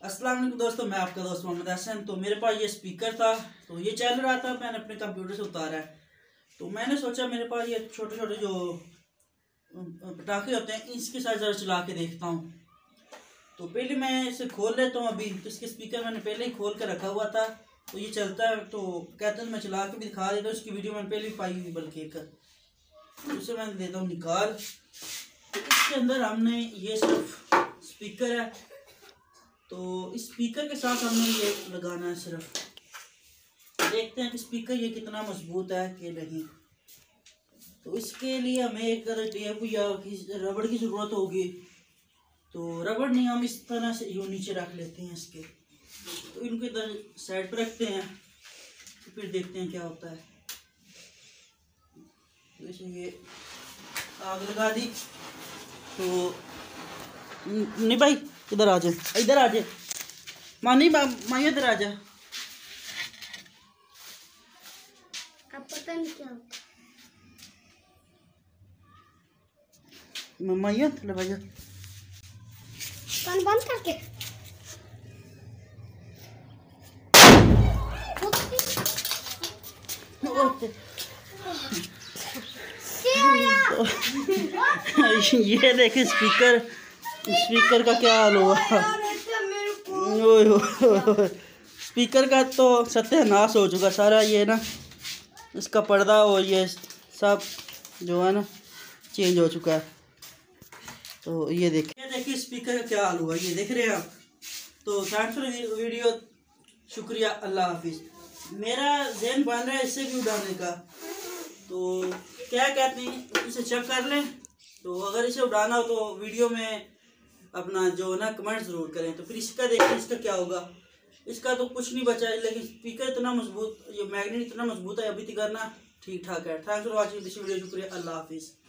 अस्सलाम वालेकुम दोस्तों, मैं आपका दोस्त मोहम्मद हसन। तो मेरे पास ये स्पीकर था, तो ये चल रहा था, मैंने अपने कंप्यूटर से उतारा है। तो मैंने सोचा मेरे पास ये छोटे छोटे जो पटाखे होते हैं इसके साथ ज़रा चला के देखता हूँ। तो पहले मैं इसे खोल लेता हूँ। अभी तो इसके स्पीकर मैंने पहले ही खोल कर रखा हुआ था, तो ये चलता है। तो कहते हैं मैं चला के भी दिखा देता हूँ, उसकी वीडियो मैंने पहले ही पाई हुई बल्कि एक, तो उसे मैं देता हूँ निकाल। तो इसके अंदर हमने ये सिर्फ स्पीकर है, तो इस स्पीकर के साथ हमने ये लगाना है। सिर्फ देखते हैं कि स्पीकर ये कितना मजबूत है कि नहीं। तो इसके लिए हमें एक टेप या रबड़ की ज़रूरत होगी। तो रबड़ नहीं, हम इस तरह से यूँ नीचे रख लेते हैं इसके, तो इनको इधर साइड पर रखते हैं। तो फिर देखते हैं क्या होता है। तो इसे ये आग लगा दी। तो नहीं भाई, इधर आ जाए, इधर आ जाए, मानी माई इधर आ जा। अब पता नहीं क्या होता। माइया ले भाई, कान बंद करके ये देखे स्पीकर का क्या हाल हुआ। स्पीकर का तो सत्यानाश हो चुका सारा। ये ना इसका पर्दा और ये सब जो है ना चेंज हो चुका है। तो ये देखिए स्पीकर का क्या हाल हुआ, ये देख रहे हैं आप। तो थैंक्स फॉर वीडियो, शुक्रिया, अल्लाह हाफिज़। मेरा ज़हन बन रहा है इससे भी उड़ाने का, तो क्या कहते हैं इसे चेक कर लें। तो अगर इसे उड़ाना हो तो वीडियो में अपना जो ना कमेंट ज़रूर करें। तो फिर इसका देखिए इसका क्या होगा। इसका तो कुछ नहीं बचा है, लेकिन स्पीकर इतना मजबूत, ये मैग्नेट इतना मजबूत है, अभी तक करना ठीक ठाक है। Thanks for watching this video, शुक्रिया, अल्लाह हाफिज़।